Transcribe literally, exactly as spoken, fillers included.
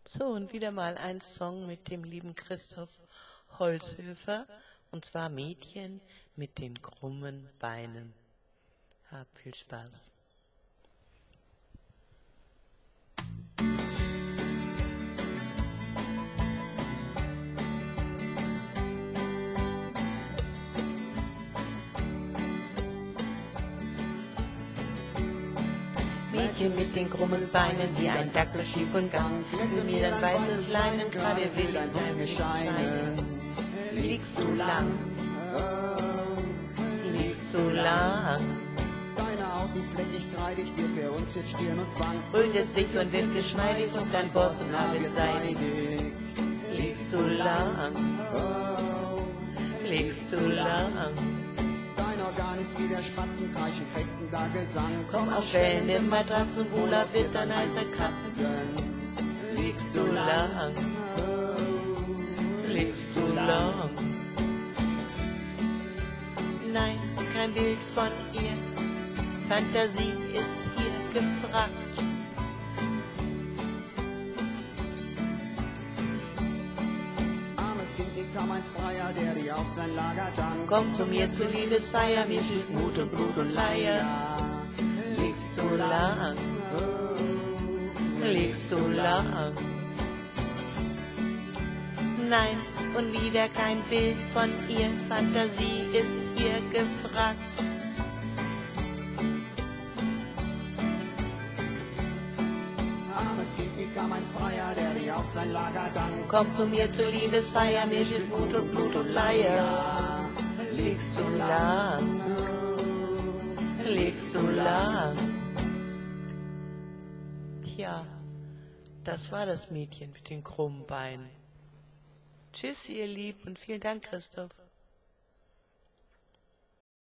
So, und wieder mal ein Song mit dem lieben Christoph Holzhöfer, und zwar Mädchen mit den krummen Beinen. Hab viel Spaß. Mädchen mit den krummen Beinen, wie ein Dackel schief und gang, für mir dein weißes Leinen, gerade will in deinem scheinen. Liegst du lang, liegst du lang, deine Augen fleckig kreidig, wir für uns jetzt Stirn und Wangen, rötet sich und wird geschmeidig und dein Borstenhaar seidig. Liegst du lang, liegst du lang, dein Organ ist wie der Spatzen, kreischen, krächzender Gesang. komm auf schwellende Matratzen, wohler wird dein heißer Katzen. Liegst du lang, liegst du lang. Nein, kein Bild von ihr, Fantasie ist hier gefragt. Armes Kind, wie kaum ein Freier, der dir auf sein Lager dankt. Komm zu mir zur Liebesfeier, mir schütt Mut und Blut und Leier. Liegst du lang, liegst du lang. Nein, und wieder kein Bild von ihr, Fantasie ist hier gefragt. Armes Kind, wie kaum ein Freier, der dir auf sein Lager dankt. Komm zu mir zur Liebesfeier, mir schütt Mut und Blut und Leier. Liegst du lang, liegst du lang. Tja, das war das Mädchen mit den krummen Beinen. Tschüss, ihr Lieb, und vielen Dank, Christoph.